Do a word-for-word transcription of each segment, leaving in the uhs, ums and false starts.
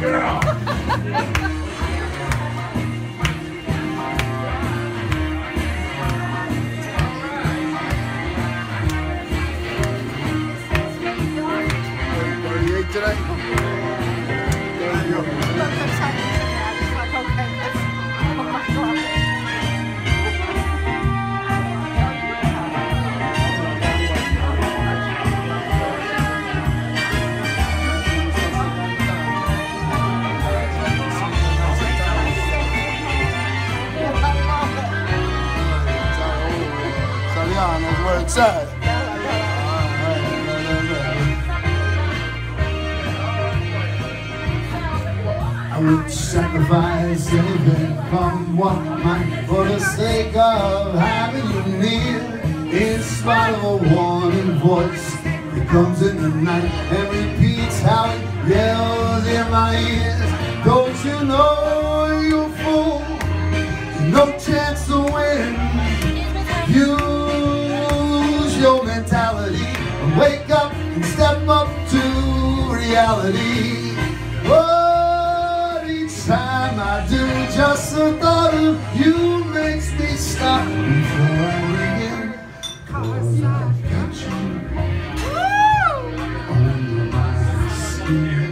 Today? There you go. Italiano's where it's at. I would sacrifice anything from what might for the sake of having you near. In spite of a warning voice that comes in the night and repeats how it yells in my ears. Don't you know, you fool, no chance to win. Use your mentality and wake up and step up to reality. Oh, time I do, just the thought of you makes me stop before I begin. Cause I've got you under my skin.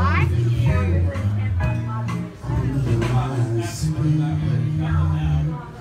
Under my skin.